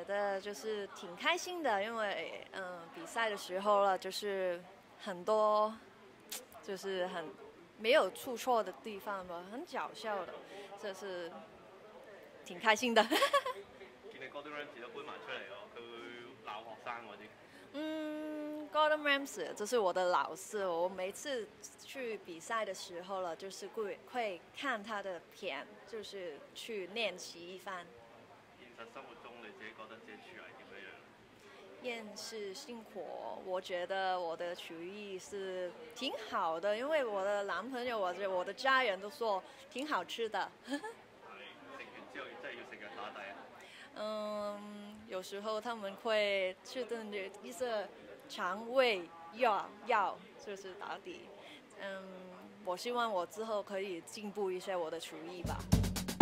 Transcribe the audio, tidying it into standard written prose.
得就是挺开心的，因为比赛的时候了，就是很多就是很没有出错的地方吧，很搞笑的，就是挺开心的。 見你 Gordon Ramsay 都搬埋出嚟喎，佢會鬧學生嗰啲。 Gordon Ramsay 这是我的老师，我每次去比赛的时候了，就是会看他的片，就是去练习一番。 現實生活中你自己覺得自己處係點樣樣？ 厌世sinh活，我覺得我的廚藝是挺好的，因為我的男朋友或者我的家人都說挺好吃的。 係食完之後真係要食藥打底啊！ 有時候他們會吃頓一些腸胃藥，就是打底。我希望我之後可以進步一些我的廚藝吧。